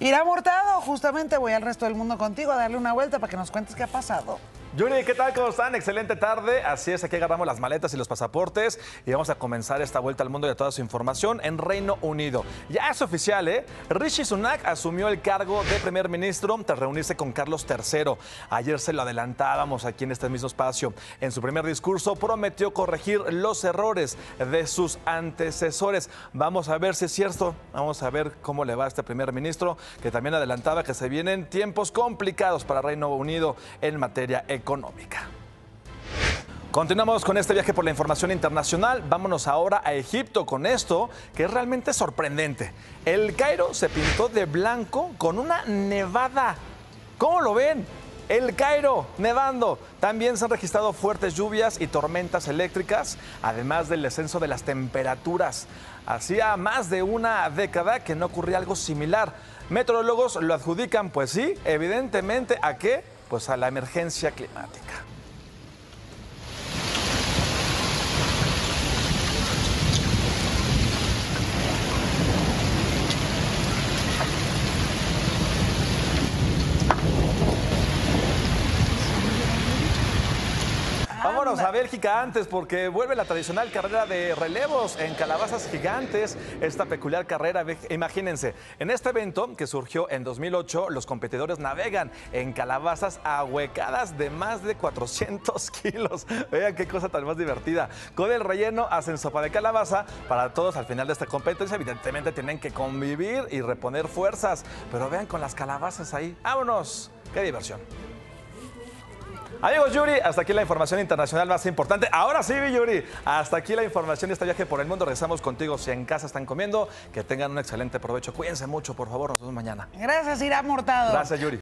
Irá Hurtado, justamente voy al resto del mundo contigo a darle una vuelta para que nos cuentes qué ha pasado. Yuri, ¿qué tal? ¿Cómo están? Excelente tarde. Así es, aquí agarramos las maletas y los pasaportes y vamos a comenzar esta vuelta al mundo de toda su información en Reino Unido. Ya es oficial, ¿eh? Rishi Sunak asumió el cargo de primer ministro tras reunirse con Carlos III. Ayer se lo adelantábamos aquí en este mismo espacio. En su primer discurso prometió corregir los errores de sus antecesores. Vamos a ver si es cierto. Vamos a ver cómo le va a este primer ministro, que también adelantaba que se vienen tiempos complicados para Reino Unido en materia económica. Continuamos con este viaje por la información internacional. Vámonos ahora a Egipto con esto que es realmente sorprendente. El Cairo se pintó de blanco con una nevada. ¿Cómo lo ven? El Cairo nevando. También se han registrado fuertes lluvias y tormentas eléctricas, además del descenso de las temperaturas. Hacía más de una década que no ocurría algo similar. Meteorólogos lo adjudican, pues sí, evidentemente, ¿a qué? Pues a la emergencia climática. Vámonos a Bélgica antes porque vuelve la tradicional carrera de relevos en calabazas gigantes. Esta peculiar carrera, imagínense, en este evento que surgió en 2008, los competidores navegan en calabazas ahuecadas de más de 400 kilos. Vean qué cosa tan más divertida. Con el relleno hacen sopa de calabaza para todos al final de esta competencia. Evidentemente tienen que convivir y reponer fuerzas. Pero vean con las calabazas ahí. ¡Vámonos! ¡Qué diversión! Amigos, Yuri, hasta aquí la información internacional más importante. Ahora sí, Yuri, hasta aquí la información de este viaje por el mundo. Regresamos contigo si en casa están comiendo. Que tengan un excelente provecho. Cuídense mucho, por favor. Nos vemos mañana. Gracias, Irá Hurtado. Gracias, Yuri.